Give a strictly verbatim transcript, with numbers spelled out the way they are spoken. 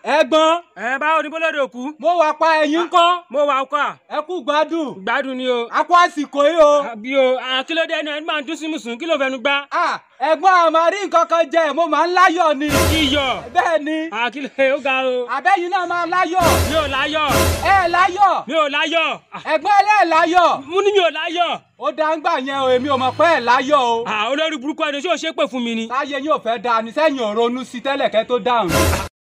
ẹ̀gbọ́n. ẹ báwo ni bọ́lọ́dọ̀ kú. mo wà pa ẹ̀yin kọ́. mo wà ọkọ. ẹ kú gbádùn. gbádùn ni o. a kó àsìkò yìí o. àbí o kí ló dé ẹni ẹni máa ń dún sí mùsùlùmí kí ló fẹnu gbá. ẹ̀gbọ́n àmọ́ rí nǹkan kan jẹ mo máa ń láyọ̀ ni. iyọ̀. bẹ́ẹ̀ ni. kí ló ó ga o. àbẹ́yìn náà máa láyọ̀. mi ò láyọ̀. ẹ láyọ̀. mi ò láyọ̀. ẹ̀gbọ́n ẹlẹ́ láyọ̀. mo ní mi ò láyọ̀. ó dáńgbà yẹn o èmi ò mọ̀ pé ẹ̀ láyọ̀ o. olórí burúkú ẹni ṣé o ṣe pè fún mi ni. táyé yín ò fẹ́ dáa ni sẹ́yìn ò ronú sí tẹ́lẹ̀ kẹ́ tó dáhùn.